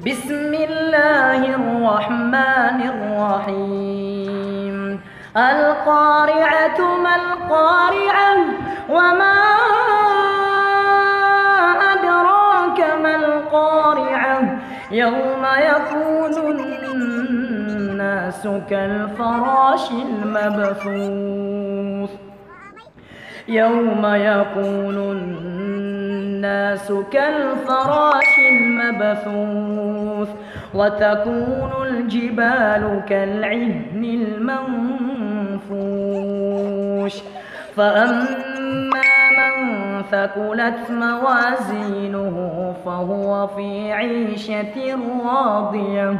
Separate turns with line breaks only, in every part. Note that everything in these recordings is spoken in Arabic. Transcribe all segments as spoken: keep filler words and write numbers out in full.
بسم الله الرحمن الرحيم. القارعة ما القارعة وما أدراك ما القارعة يوم يكون الناس كالفراش المبثوث يوم يكون الناس كالفراش المبثوث وتكون الجبال كالعهن المنفوش فأما من ثقلت موازينه فهو في عيشة راضية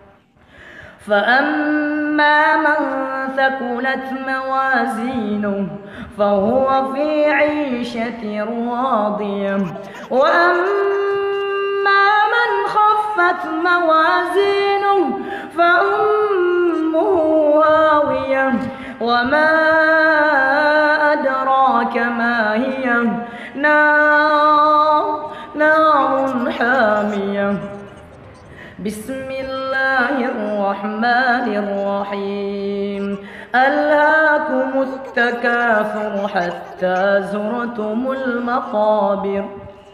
فأما من ثقلت موازينه فهو في عيشة راضية وأما من خفت موازينه فأمه هاوية وما أدراك ما هي نار نار حامية. بسم الله الرحمن الرحيم. ألهاكم التكاثر حتى زرتم المقابر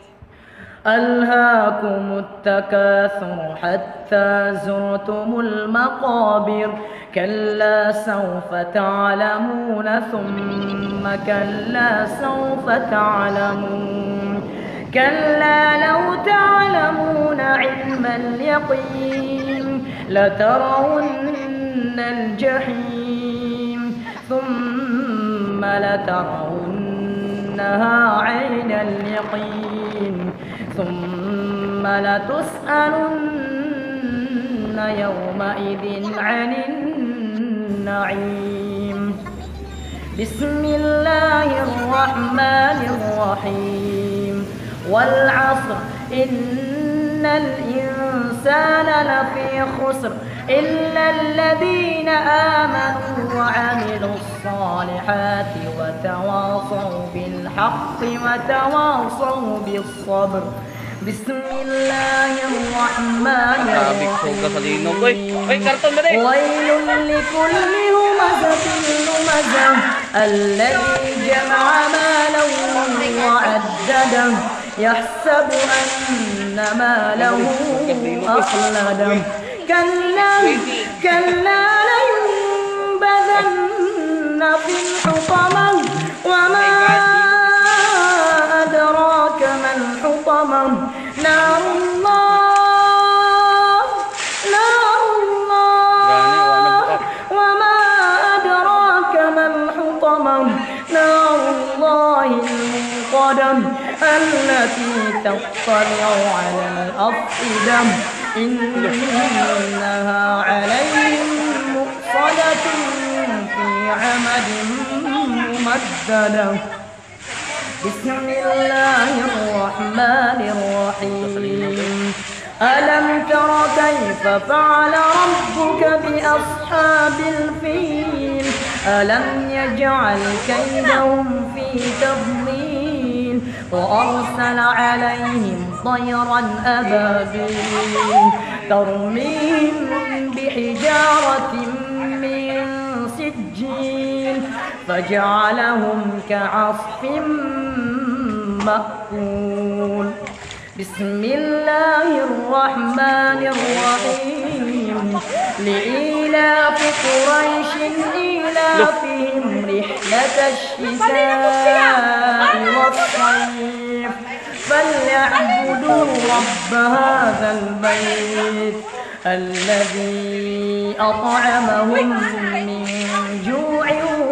ألهاكم التكاثر حتى زرتم المقابر كلا سوف تعلمون ثم كلا سوف تعلمون كلا لو تعلمون علم اليقين لترون الجحيم ثم لترونها عين اليقين ثم لتسألن يومئذ عن النعيم. بسم الله الرحمن الرحيم. والعصر إن الإنسان لفي خسر إلا الذين آمنوا وعملوا الصالحات وتواصوا بالحق وتواصوا بالصبر. بسم الله الرحمن الرحيم. ويل لكل همزة لمزة الذي جمع مالا وعدده يحسب أن ماله أخلده كلا كلا لينبذن في الحطمة وما أدراك ما الحطمة نار الله نار الله وما أدراك ما الحطمة نار الله الموقدة التي تطلع على الأفئدة إنها عليهم مؤصدة في عمد ممددة. بسم الله الرحمن الرحيم. ألم تر كيف فعل ربك بأصحاب الفيل ألم يجعل كيدهم في تضليل وأرسل عليهم طيرا أبابيل ترميهم بحجارة من سجيل فجعلهم كعصف مأكول. بسم الله الرحمن الرحيم. لإيلاف قريش إيلافهم رحلة الشتاء والصيف فليعبدوا رب هذا البيت الذي أطعمهم من جوع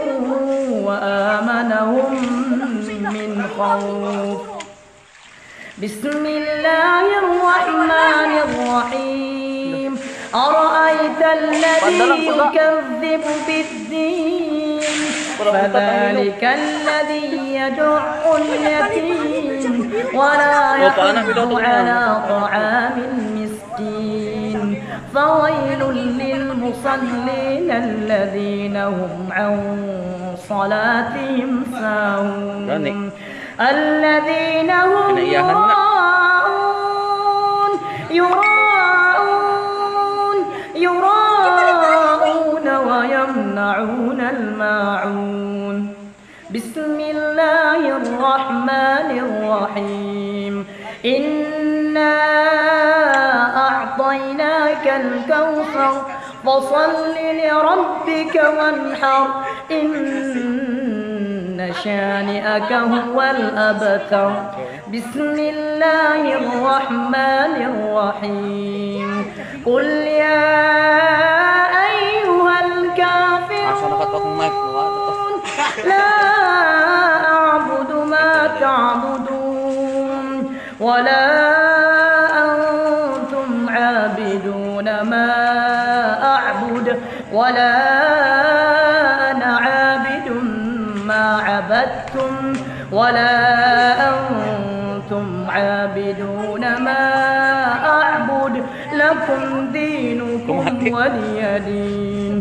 وآمنهم من خوف. بسم الله الرحمن الرحيم. أرأيت الذي يكذب بالدين فذلك الذي يدع اليتيم ولا يحض على طعام المسكين فويل للمصلين الذين هم عن صلاتهم ساهون الذين هم يراءون يراءون الرحيم إنا أعطيناك الكوثر فصل لربك وانحر إن شانئك هو الأبتر بسم الله الرحمن الرحيم قل يا أيها الكافرون لا أعبد ما تعبدون ولا أنتم عابدون ما أعبد ولا أنا عابد ما عبدتم ولا أنتم عابدون ما أعبد لكم دينكم ولي دين.